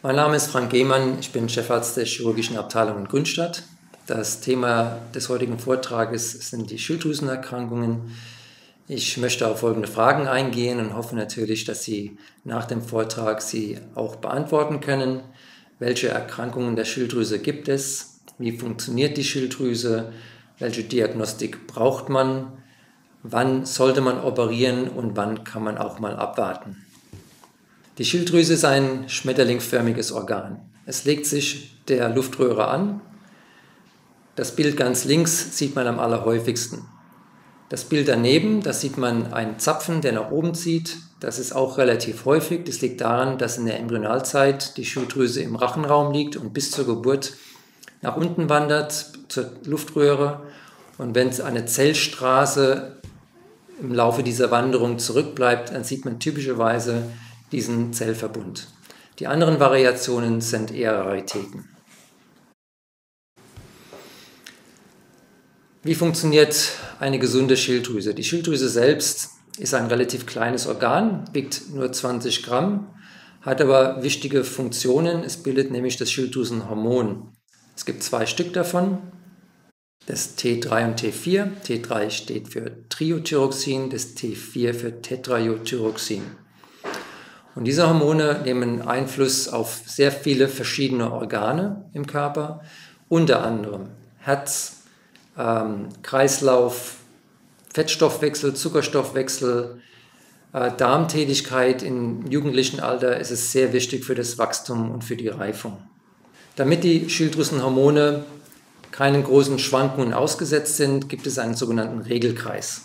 Mein Name ist Frank Gehmann, ich bin Chefarzt der chirurgischen Abteilung in Grünstadt. Das Thema des heutigen Vortrages sind die Schilddrüsenerkrankungen. Ich möchte auf folgende Fragen eingehen und hoffe natürlich, dass Sie nach dem Vortrag sie auch beantworten können. Welche Erkrankungen der Schilddrüse gibt es? Wie funktioniert die Schilddrüse? Welche Diagnostik braucht man? Wann sollte man operieren und wann kann man auch mal abwarten? Die Schilddrüse ist ein schmetterlingsförmiges Organ. Es legt sich der Luftröhre an. Das Bild ganz links sieht man am allerhäufigsten. Das Bild daneben, da sieht man einen Zapfen, der nach oben zieht. Das ist auch relativ häufig. Das liegt daran, dass in der Embryonalzeit die Schilddrüse im Rachenraum liegt und bis zur Geburt nach unten wandert zur Luftröhre. Und wenn es eine Zellstraße im Laufe dieser Wanderung zurückbleibt, dann sieht man typischerweise diesen Zellverbund. Die anderen Variationen sind eher Raritäten. Wie funktioniert eine gesunde Schilddrüse? Die Schilddrüse selbst ist ein relativ kleines Organ, wiegt nur 20 Gramm, hat aber wichtige Funktionen. Es bildet nämlich das Schilddrüsenhormon. Es gibt 2 Stück davon, das T3 und T4. T3 steht für Triiodthyroxin, das T4 für Tetraiodthyroxin. Und diese Hormone nehmen Einfluss auf sehr viele verschiedene Organe im Körper, unter anderem Herz, Kreislauf, Fettstoffwechsel, Zuckerstoffwechsel, Darmtätigkeit. Im jugendlichen Alter ist es sehr wichtig für das Wachstum und für die Reifung. Damit die Schilddrüsenhormone keinen großen Schwankungen ausgesetzt sind, gibt es einen sogenannten Regelkreis.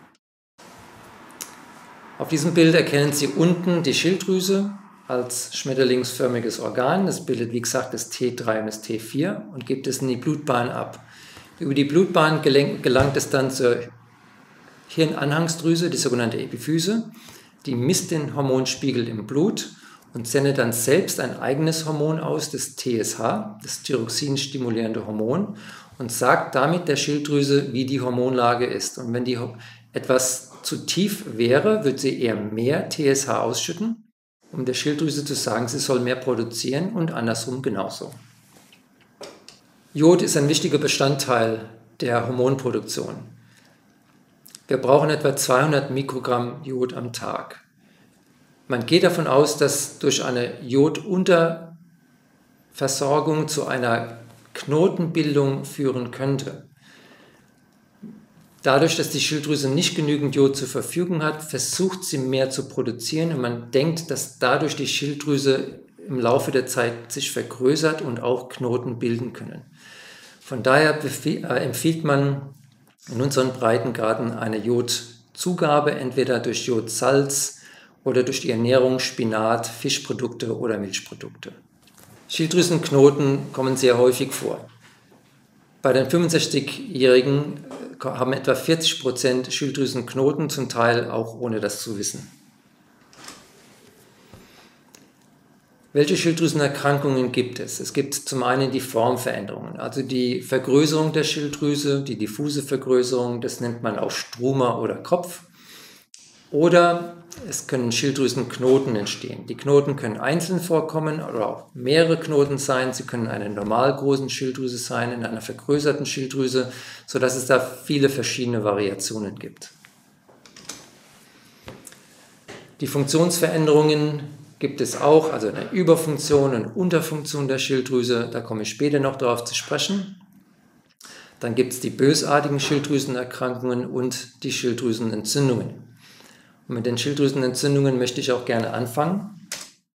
Auf diesem Bild erkennen Sie unten die Schilddrüse als schmetterlingsförmiges Organ. Das bildet, wie gesagt, das T3 und das T4 und gibt es in die Blutbahn ab. Über die Blutbahn gelangt es dann zur Hirnanhangsdrüse, die sogenannte Epiphyse. Die misst den Hormonspiegel im Blut und sendet dann selbst ein eigenes Hormon aus, das TSH, das Thyroxin-stimulierende Hormon, und sagt damit der Schilddrüse, wie die Hormonlage ist. Und wenn die etwas zu tief wäre, wird sie eher mehr TSH ausschütten, um der Schilddrüse zu sagen, sie soll mehr produzieren, und andersrum genauso. Jod ist ein wichtiger Bestandteil der Hormonproduktion. Wir brauchen etwa 200 Mikrogramm Jod am Tag. Man geht davon aus, dass durch eine Jodunterversorgung zu einer Knotenbildung führen könnte. Dadurch, dass die Schilddrüse nicht genügend Jod zur Verfügung hat, versucht sie mehr zu produzieren, und man denkt, dass dadurch die Schilddrüse im Laufe der Zeit sich vergrößert und auch Knoten bilden können. Von daher empfiehlt man in unseren Breitengraden eine Jodzugabe, entweder durch Jodsalz oder durch die Ernährung, Spinat, Fischprodukte oder Milchprodukte. Schilddrüsenknoten kommen sehr häufig vor. Bei den 65-Jährigen haben etwa 40% Schilddrüsenknoten, zum Teil auch ohne das zu wissen. Welche Schilddrüsenerkrankungen gibt es? Es gibt zum einen die Formveränderungen, also die Vergrößerung der Schilddrüse, die diffuse Vergrößerung, das nennt man auch Struma oder Kopf. Oder es können Schilddrüsenknoten entstehen. Die Knoten können einzeln vorkommen oder auch mehrere Knoten sein. Sie können in einer normal großen Schilddrüse sein, in einer vergrößerten Schilddrüse, sodass es da viele verschiedene Variationen gibt. Die Funktionsveränderungen gibt es auch, also eine Überfunktion und Unterfunktion der Schilddrüse, da komme ich später noch darauf zu sprechen. Dann gibt es die bösartigen Schilddrüsenerkrankungen und die Schilddrüsenentzündungen. Und mit den Schilddrüsenentzündungen möchte ich auch gerne anfangen.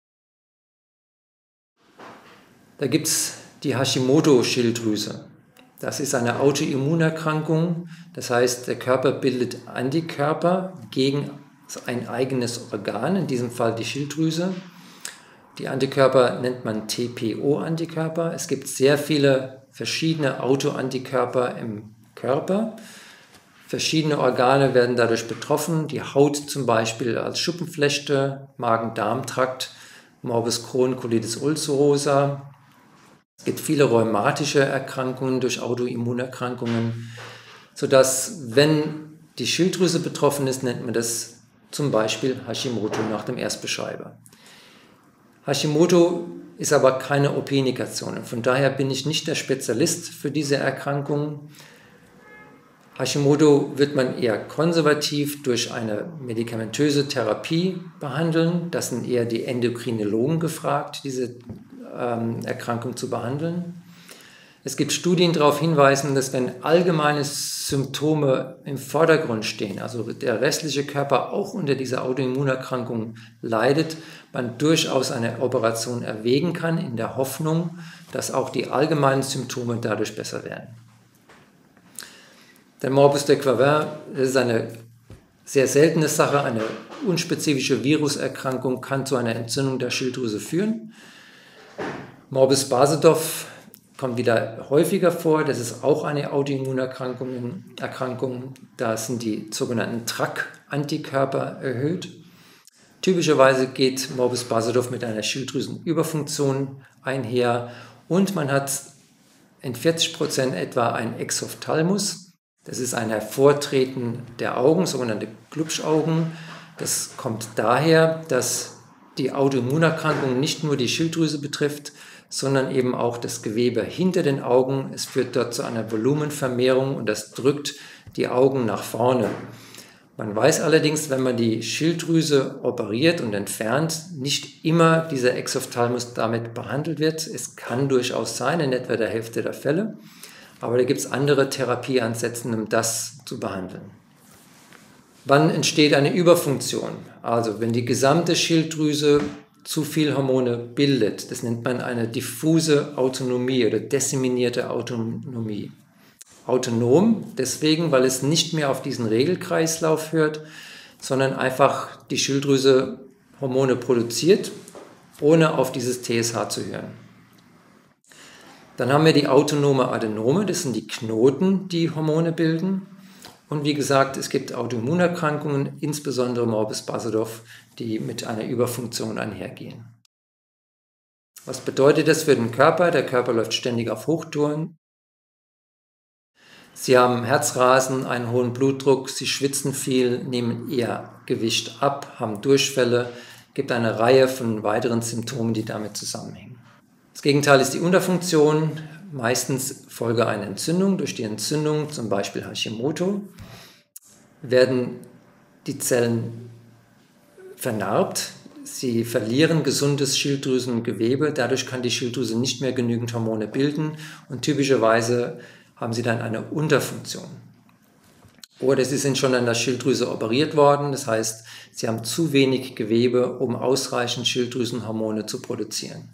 Da gibt es die Hashimoto-Schilddrüse. Das ist eine Autoimmunerkrankung, das heißt, der Körper bildet Antikörper gegen ein eigenes Organ, in diesem Fall die Schilddrüse. Die Antikörper nennt man TPO-Antikörper. Es gibt sehr viele verschiedene Autoantikörper im Körper. Verschiedene Organe werden dadurch betroffen. Die Haut zum Beispiel als Schuppenflechte, Magen-Darm-Trakt, Morbus Crohn, Colitis ulcerosa. Es gibt viele rheumatische Erkrankungen durch Autoimmunerkrankungen, sodass, wenn die Schilddrüse betroffen ist, nennt man das zum Beispiel Hashimoto nach dem Erstbeschreiber. Hashimoto ist aber keine OP-Indikation. Von daher bin ich nicht der Spezialist für diese Erkrankung. Hashimoto wird man eher konservativ durch eine medikamentöse Therapie behandeln. Das sind eher die Endokrinologen gefragt, diese Erkrankung zu behandeln. Es gibt Studien, die darauf hinweisen, dass wenn allgemeine Symptome im Vordergrund stehen, also der restliche Körper auch unter dieser Autoimmunerkrankung leidet, man durchaus eine Operation erwägen kann, in der Hoffnung, dass auch die allgemeinen Symptome dadurch besser werden. Der Morbus de Quervain ist eine sehr seltene Sache, eine unspezifische Viruserkrankung kann zu einer Entzündung der Schilddrüse führen. Morbus Basedow kommt wieder häufiger vor, das ist auch eine Autoimmunerkrankung. Da sind die sogenannten TRAC-Antikörper erhöht. Typischerweise geht Morbus Basedow mit einer Schilddrüsenüberfunktion einher und man hat in 40% etwa ein Exophthalmus. Das ist ein Hervortreten der Augen, sogenannte Glubschaugen. Das kommt daher, dass die Autoimmunerkrankung nicht nur die Schilddrüse betrifft, sondern eben auch das Gewebe hinter den Augen. Es führt dort zu einer Volumenvermehrung und das drückt die Augen nach vorne. Man weiß allerdings, wenn man die Schilddrüse operiert und entfernt, nicht immer dieser Exophthalmus damit behandelt wird. Es kann durchaus sein, in etwa der Hälfte der Fälle, aber da gibt es andere Therapieansätze, um das zu behandeln. Wann entsteht eine Überfunktion? Also wenn die gesamte Schilddrüse zu viel Hormone bildet. Das nennt man eine diffuse Autonomie oder disseminierte Autonomie. Autonom deswegen, weil es nicht mehr auf diesen Regelkreislauf hört, sondern einfach die Schilddrüse Hormone produziert, ohne auf dieses TSH zu hören. Dann haben wir die autonome Adenome, das sind die Knoten, die Hormone bilden. Und wie gesagt, es gibt Autoimmunerkrankungen, insbesondere Morbus Basedow, die mit einer Überfunktion einhergehen. Was bedeutet das für den Körper? Der Körper läuft ständig auf Hochtouren. Sie haben Herzrasen, einen hohen Blutdruck, sie schwitzen viel, nehmen eher Gewicht ab, haben Durchfälle. Es gibt eine Reihe von weiteren Symptomen, die damit zusammenhängen. Das Gegenteil ist die Unterfunktion, meistens Folge einer Entzündung. Durch die Entzündung, zum Beispiel Hashimoto, werden die Zellen vernarbt. Sie verlieren gesundes Schilddrüsengewebe. Dadurch kann die Schilddrüse nicht mehr genügend Hormone bilden und typischerweise haben sie dann eine Unterfunktion. Oder sie sind schon an der Schilddrüse operiert worden. Das heißt, sie haben zu wenig Gewebe, um ausreichend Schilddrüsenhormone zu produzieren.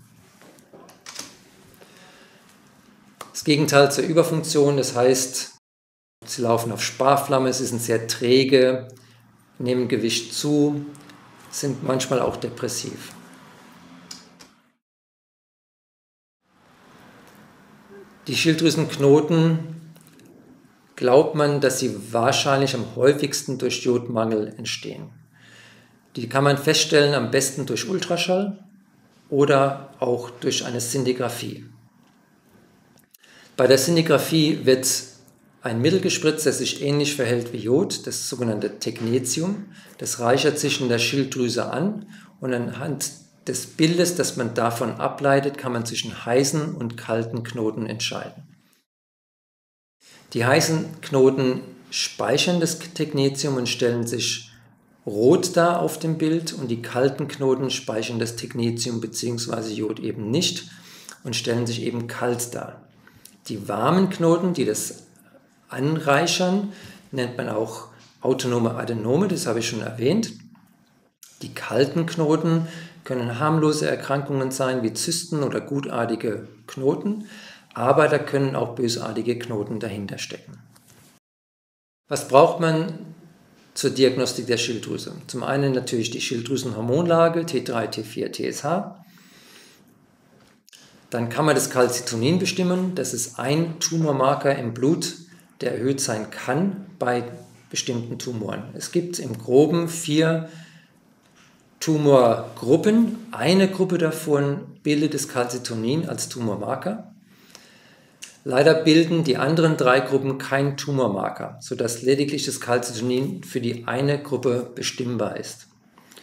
Das Gegenteil zur Überfunktion, das heißt, sie laufen auf Sparflamme, sie sind sehr träge, nehmen Gewicht zu, sind manchmal auch depressiv. Die Schilddrüsenknoten glaubt man, dass sie wahrscheinlich am häufigsten durch Jodmangel entstehen. Die kann man feststellen am besten durch Ultraschall oder auch durch eine Szintigraphie. Bei der Szintigraphie wird ein Mittel gespritzt, das sich ähnlich verhält wie Jod, das sogenannte Technetium. Das reichert sich in der Schilddrüse an und anhand des Bildes, das man davon ableitet, kann man zwischen heißen und kalten Knoten entscheiden. Die heißen Knoten speichern das Technetium und stellen sich rot dar auf dem Bild und die kalten Knoten speichern das Technetium bzw. Jod eben nicht und stellen sich eben kalt dar. Die warmen Knoten, die das anreichern, nennt man auch autonome Adenome, das habe ich schon erwähnt. Die kalten Knoten können harmlose Erkrankungen sein, wie Zysten oder gutartige Knoten, aber da können auch bösartige Knoten dahinter stecken. Was braucht man zur Diagnostik der Schilddrüse? Zum einen natürlich die Schilddrüsenhormonlage, T3, T4, TSH. Dann kann man das Calcitonin bestimmen. Das ist ein Tumormarker im Blut, der erhöht sein kann bei bestimmten Tumoren. Es gibt im Groben 4 Tumorgruppen. Eine Gruppe davon bildet das Calcitonin als Tumormarker. Leider bilden die anderen 3 Gruppen keinen Tumormarker, sodass lediglich das Calcitonin für die eine Gruppe bestimmbar ist.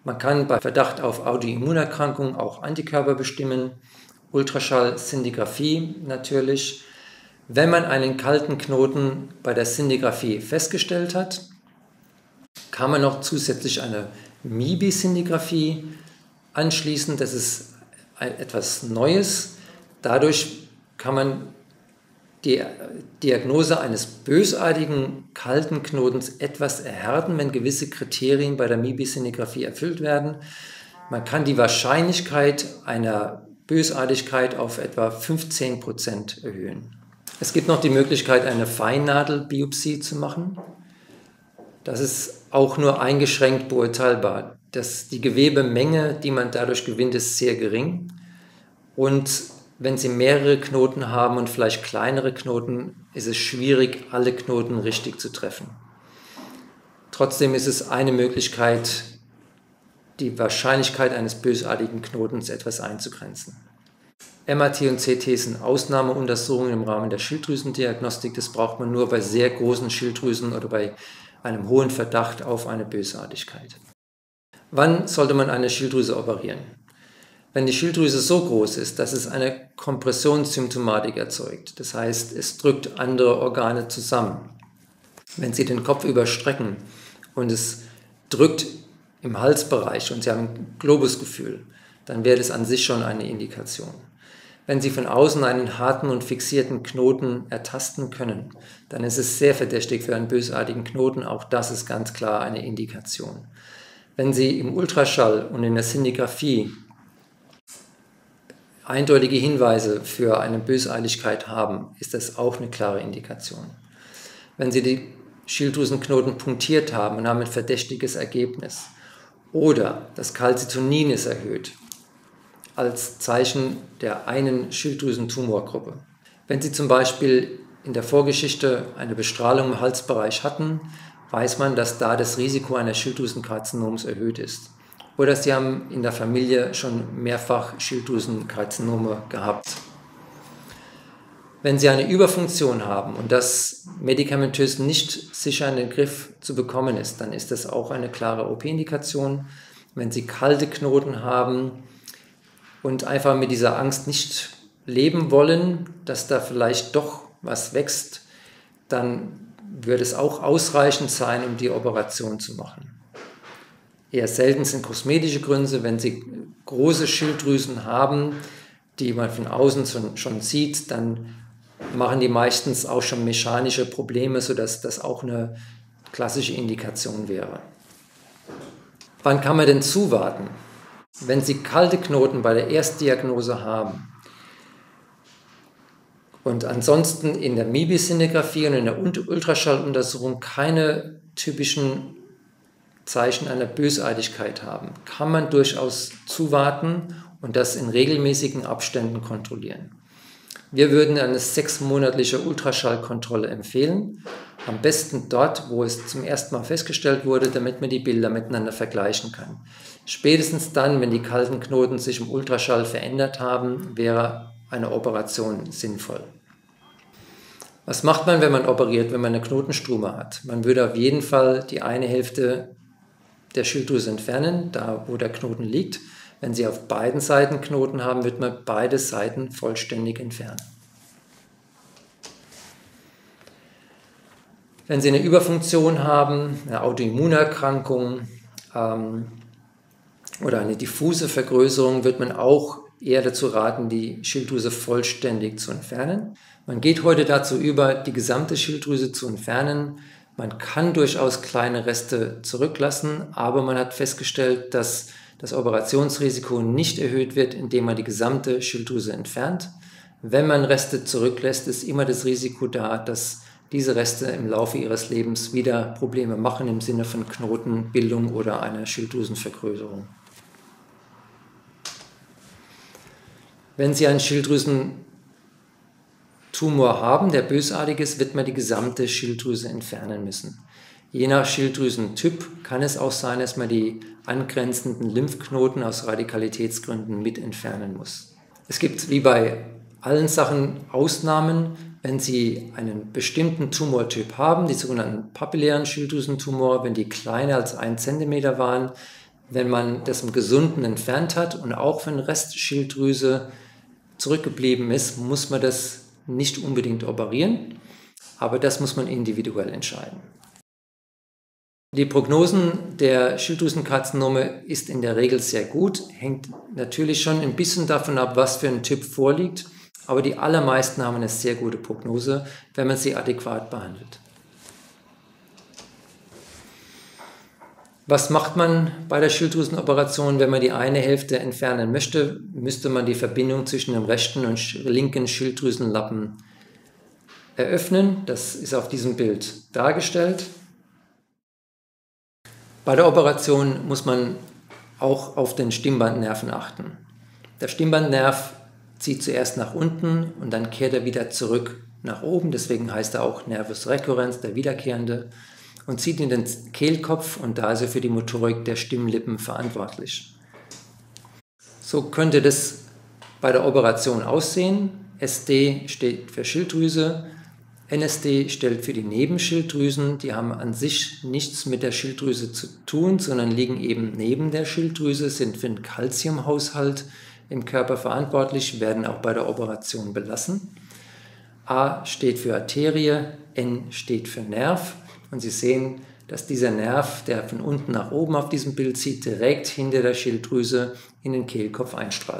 Man kann bei Verdacht auf Autoimmunerkrankungen auch Antikörper bestimmen, Ultraschallszintigraphie natürlich. Wenn man einen kalten Knoten bei der Szintigraphie festgestellt hat, kann man noch zusätzlich eine MIBI-Szintigraphie anschließen. Das ist etwas Neues. Dadurch kann man die Diagnose eines bösartigen kalten Knotens etwas erhärten, wenn gewisse Kriterien bei der MIBI-Szintigraphie erfüllt werden. Man kann die Wahrscheinlichkeit einer Bösartigkeit auf etwa 15% erhöhen. Es gibt noch die Möglichkeit, eine Feinnadelbiopsie zu machen. Das ist auch nur eingeschränkt beurteilbar. Die Gewebemenge, die man dadurch gewinnt, ist sehr gering. Und wenn Sie mehrere Knoten haben und vielleicht kleinere Knoten, ist es schwierig, alle Knoten richtig zu treffen. Trotzdem ist es eine Möglichkeit, die Wahrscheinlichkeit eines bösartigen Knotens etwas einzugrenzen. MRT und CT sind Ausnahmeuntersuchungen im Rahmen der Schilddrüsendiagnostik. Das braucht man nur bei sehr großen Schilddrüsen oder bei einem hohen Verdacht auf eine Bösartigkeit. Wann sollte man eine Schilddrüse operieren? Wenn die Schilddrüse so groß ist, dass es eine Kompressionssymptomatik erzeugt, das heißt, es drückt andere Organe zusammen. Wenn Sie den Kopf überstrecken und es drückt im Halsbereich und Sie haben ein Globusgefühl, dann wäre das an sich schon eine Indikation. Wenn Sie von außen einen harten und fixierten Knoten ertasten können, dann ist es sehr verdächtig für einen bösartigen Knoten. Auch das ist ganz klar eine Indikation. Wenn Sie im Ultraschall und in der Szintigraphie eindeutige Hinweise für eine Bösartigkeit haben, ist das auch eine klare Indikation. Wenn Sie die Schilddrüsenknoten punktiert haben und haben ein verdächtiges Ergebnis oder das Calcitonin ist erhöht, als Zeichen der einen Schilddrüsentumorgruppe. Wenn Sie zum Beispiel in der Vorgeschichte eine Bestrahlung im Halsbereich hatten, weiß man, dass da das Risiko eines Schilddrüsenkarzinoms erhöht ist. Oder Sie haben in der Familie schon mehrfach Schilddrüsenkarzinome gehabt. Wenn Sie eine Überfunktion haben und das medikamentös nicht sicher in den Griff zu bekommen ist, dann ist das auch eine klare OP-Indikation. Wenn Sie kalte Knoten haben und einfach mit dieser Angst nicht leben wollen, dass da vielleicht doch was wächst, dann würde es auch ausreichend sein, um die Operation zu machen. Eher selten sind kosmetische Gründe. Wenn Sie große Schilddrüsen haben, die man von außen schon sieht, dann machen die meistens auch schon mechanische Probleme, sodass das auch eine klassische Indikation wäre. Wann kann man denn zuwarten? Wenn Sie kalte Knoten bei der Erstdiagnose haben und ansonsten in der MIBI-Szintigraphie und in der Ultraschalluntersuchung keine typischen Zeichen einer Bösartigkeit haben, kann man durchaus zuwarten und das in regelmäßigen Abständen kontrollieren. Wir würden eine 6-monatliche Ultraschallkontrolle empfehlen, am besten dort, wo es zum ersten Mal festgestellt wurde, damit man die Bilder miteinander vergleichen kann. Spätestens dann, wenn die kalten Knoten sich im Ultraschall verändert haben, wäre eine Operation sinnvoll. Was macht man, wenn man operiert, wenn man eine Knotenstruma hat? Man würde auf jeden Fall die eine Hälfte der Schilddrüse entfernen, da wo der Knoten liegt. Wenn Sie auf beiden Seiten Knoten haben, wird man beide Seiten vollständig entfernen. Wenn Sie eine Überfunktion haben, eine Autoimmunerkrankung oder eine diffuse Vergrößerung, wird man auch eher dazu raten, die Schilddrüse vollständig zu entfernen. Man geht heute dazu über, die gesamte Schilddrüse zu entfernen. Man kann durchaus kleine Reste zurücklassen, aber man hat festgestellt, dass das Operationsrisiko nicht erhöht wird, indem man die gesamte Schilddrüse entfernt. Wenn man Reste zurücklässt, ist immer das Risiko da, dass diese Reste im Laufe ihres Lebens wieder Probleme machen im Sinne von Knotenbildung oder einer Schilddrüsenvergrößerung. Wenn Sie einen Schilddrüsentumor haben, der bösartig ist, wird man die gesamte Schilddrüse entfernen müssen. Je nach Schilddrüsentyp kann es auch sein, dass man die angrenzenden Lymphknoten aus Radikalitätsgründen mit entfernen muss. Es gibt wie bei allen Sachen Ausnahmen. Wenn Sie einen bestimmten Tumortyp haben, die sogenannten papillären Schilddrüsentumore, wenn die kleiner als 1 cm waren, wenn man das im Gesunden entfernt hat und auch wenn Restschilddrüse zurückgeblieben ist, muss man das nicht unbedingt operieren, aber das muss man individuell entscheiden. Die Prognosen der Schilddrüsenkarzinome ist in der Regel sehr gut, hängt natürlich schon ein bisschen davon ab, was für ein Typ vorliegt, aber die allermeisten haben eine sehr gute Prognose, wenn man sie adäquat behandelt. Was macht man bei der Schilddrüsenoperation, wenn man die eine Hälfte entfernen möchte? Müsste man die Verbindung zwischen dem rechten und linken Schilddrüsenlappen eröffnen. Das ist auf diesem Bild dargestellt. Bei der Operation muss man auch auf den Stimmbandnerven achten. Der Stimmbandnerv zieht zuerst nach unten und dann kehrt er wieder zurück nach oben. Deswegen heißt er auch Nervus recurrens, der Wiederkehrende, und zieht in den Kehlkopf und da ist er für die Motorik der Stimmlippen verantwortlich. So könnte das bei der Operation aussehen. SD steht für Schilddrüse, NSD steht für die Nebenschilddrüsen. Die haben an sich nichts mit der Schilddrüse zu tun, sondern liegen eben neben der Schilddrüse, sind für den Calciumhaushalt im Körper verantwortlich, werden auch bei der Operation belassen. A steht für Arterie, N steht für Nerv. Und Sie sehen, dass dieser Nerv, der von unten nach oben auf diesem Bild zieht, direkt hinter der Schilddrüse in den Kehlkopf einstrahlt.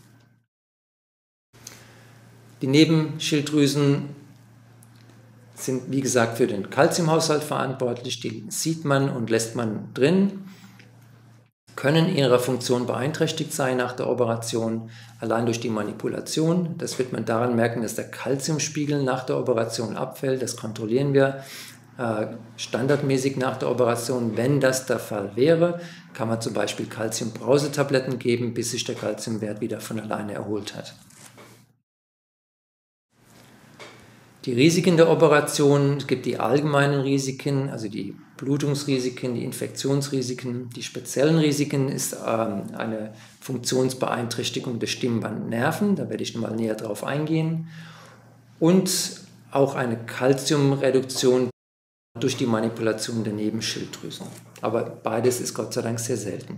Die Nebenschilddrüsen sind, wie gesagt, für den Calciumhaushalt verantwortlich. Die sieht man und lässt man drin, können in ihrer Funktion beeinträchtigt sein nach der Operation, allein durch die Manipulation. Das wird man daran merken, dass der Calciumspiegel nach der Operation abfällt. Das kontrollieren wir standardmäßig nach der Operation. Wenn das der Fall wäre, kann man zum Beispiel Calciumbrausetabletten geben, bis sich der Calciumwert wieder von alleine erholt hat. Die Risiken der Operation, es gibt die allgemeinen Risiken, also die Blutungsrisiken, die Infektionsrisiken. Die speziellen Risiken ist eine Funktionsbeeinträchtigung des Stimmbandnerven, da werde ich nochmal näher drauf eingehen, und auch eine Calciumreduktion durch die Manipulation der Nebenschilddrüsen. Aber beides ist Gott sei Dank sehr selten.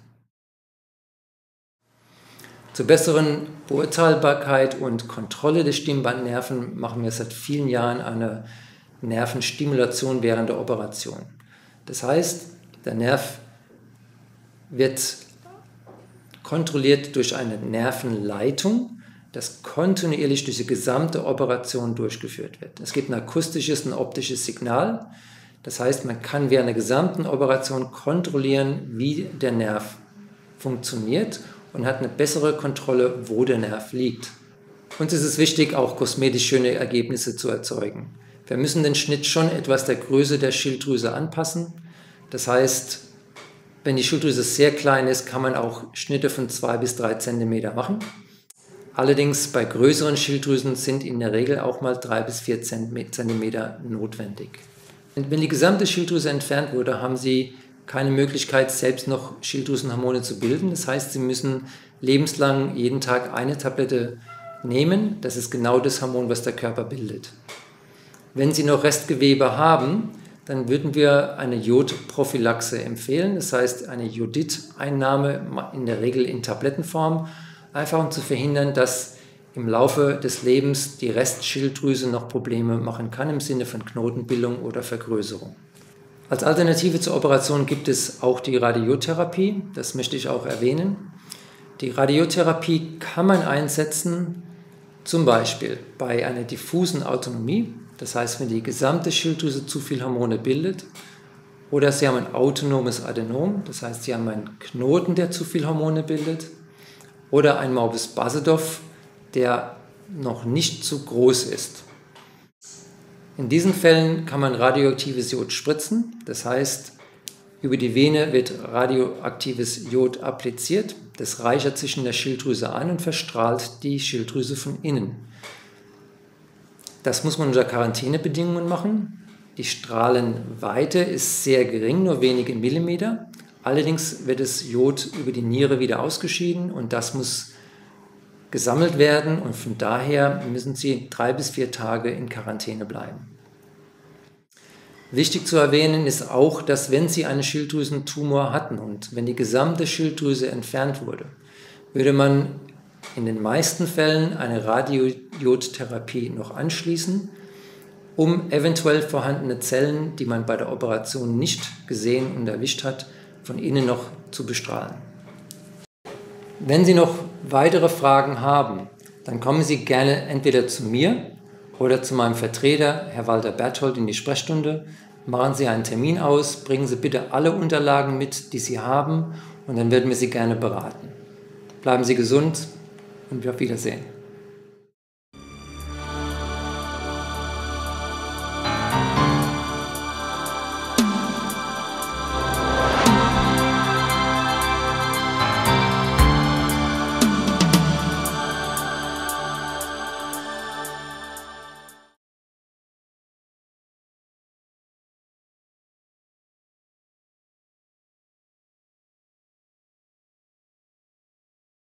Zur besseren Beurteilbarkeit und Kontrolle des Stimmbandnerven machen wir seit vielen Jahren eine Nervenstimulation während der Operation. Das heißt, der Nerv wird kontrolliert durch eine Nervenleitung, das kontinuierlich durch die gesamte Operation durchgeführt wird. Es gibt ein akustisches und optisches Signal. Das heißt, man kann während der gesamten Operation kontrollieren, wie der Nerv funktioniert und hat eine bessere Kontrolle, wo der Nerv liegt. Uns ist es wichtig, auch kosmetisch schöne Ergebnisse zu erzeugen. Wir müssen den Schnitt schon etwas der Größe der Schilddrüse anpassen. Das heißt, wenn die Schilddrüse sehr klein ist, kann man auch Schnitte von 2 bis 3 cm machen. Allerdings bei größeren Schilddrüsen sind in der Regel auch mal 3 bis 4 cm notwendig. Wenn die gesamte Schilddrüse entfernt wurde, haben Sie keine Möglichkeit, selbst noch Schilddrüsenhormone zu bilden. Das heißt, Sie müssen lebenslang jeden Tag eine Tablette nehmen. Das ist genau das Hormon, was der Körper bildet. Wenn Sie noch Restgewebe haben, dann würden wir eine Jodprophylaxe empfehlen. Das heißt, eine Jodid-Einnahme, in der Regel in Tablettenform, einfach um zu verhindern, dass im Laufe des Lebens die Restschilddrüse noch Probleme machen kann, im Sinne von Knotenbildung oder Vergrößerung. Als Alternative zur Operation gibt es auch die Radiotherapie, das möchte ich auch erwähnen. Die Radiotherapie kann man einsetzen, zum Beispiel bei einer diffusen Autonomie, das heißt, wenn die gesamte Schilddrüse zu viel Hormone bildet, oder Sie haben ein autonomes Adenom, das heißt, Sie haben einen Knoten, der zu viel Hormone bildet, oder ein Morbus Basedow, der noch nicht zu groß ist. In diesen Fällen kann man radioaktives Jod spritzen, das heißt, über die Vene wird radioaktives Jod appliziert, das reichert sich in der Schilddrüse ein und verstrahlt die Schilddrüse von innen. Das muss man unter Quarantänebedingungen machen. Die Strahlenweite ist sehr gering, nur wenige Millimeter. Allerdings wird das Jod über die Niere wieder ausgeschieden und das muss gesammelt werden und von daher müssen Sie 3 bis 4 Tage in Quarantäne bleiben. Wichtig zu erwähnen ist auch, dass wenn Sie einen Schilddrüsentumor hatten und wenn die gesamte Schilddrüse entfernt wurde, würde man in den meisten Fällen eine Radiojodtherapie noch anschließen, um eventuell vorhandene Zellen, die man bei der Operation nicht gesehen und erwischt hat, von innen noch zu bestrahlen. Wenn Sie noch weitere Fragen haben, dann kommen Sie gerne entweder zu mir oder zu meinem Vertreter, Herr Walter Berthold, in die Sprechstunde. Machen Sie einen Termin aus, bringen Sie bitte alle Unterlagen mit, die Sie haben, und dann werden wir Sie gerne beraten. Bleiben Sie gesund und auf Wiedersehen.